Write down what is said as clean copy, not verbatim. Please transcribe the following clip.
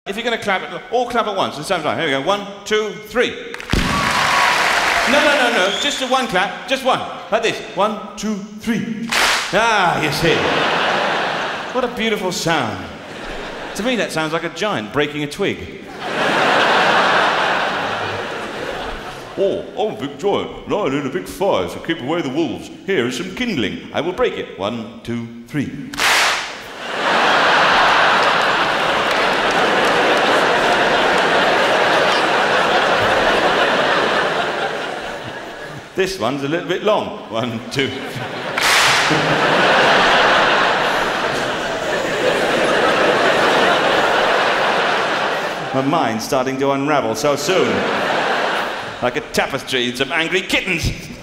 If you're going to clap, all clap at once at the same time. Here we go. 1, 2, 3. No. Just a one clap. Just one. Like this. 1, 2, 3. Ah, you see. What a beautiful sound. To me, that sounds like a giant breaking a twig. Oh, I'm a big giant, lying in a big fire to keep away the wolves. Here is some kindling. I will break it. 1, 2, 3. This one's a little bit long. 1, 2. My mind's starting to unravel so soon. Like a tapestry and some angry kittens.